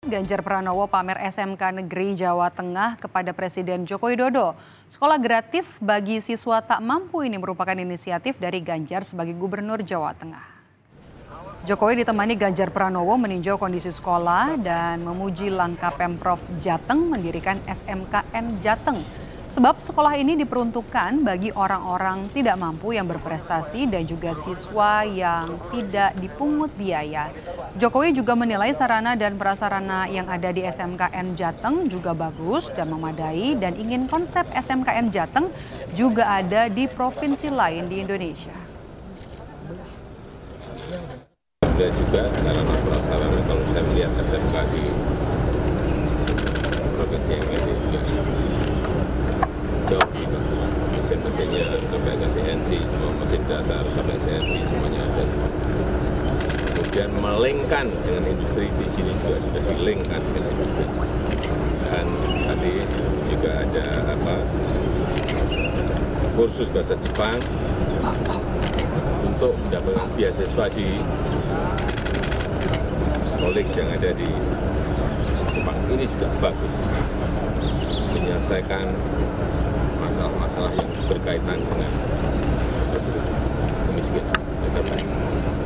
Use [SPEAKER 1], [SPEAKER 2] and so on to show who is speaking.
[SPEAKER 1] Ganjar Pranowo pamer SMK Negeri Jawa Tengah kepada Presiden Joko Widodo. Sekolah gratis bagi siswa tak mampu ini merupakan inisiatif dari Ganjar sebagai Gubernur Jawa Tengah. Jokowi ditemani Ganjar Pranowo meninjau kondisi sekolah dan memuji langkah Pemprov Jateng mendirikan SMKN Jateng. Sebab sekolah ini diperuntukkan bagi orang-orang tidak mampu yang berprestasi dan juga siswa yang tidak dipungut biaya. Jokowi juga menilai sarana dan prasarana yang ada di SMKN Jateng juga bagus dan memadai dan ingin konsep SMKN Jateng juga ada di provinsi lain di Indonesia.
[SPEAKER 2] Ada juga sarana prasarana kalau saya melihat SMK di provinsi yang lain juga jauh lebih bagus. Mesin-mesinnya sampai ke CNC, semua mesin dasar sampai CNC semuanya ada semua. Kemudian melingkan dengan industri di sini juga sudah dilingkan dengan industri. Dan tadi juga ada kursus bahasa Jepang untuk mendapatkan beasiswa di college yang ada di Jepang. Ini juga bagus, menyelesaikan masalah-masalah yang berkaitan dengan kemiskinan.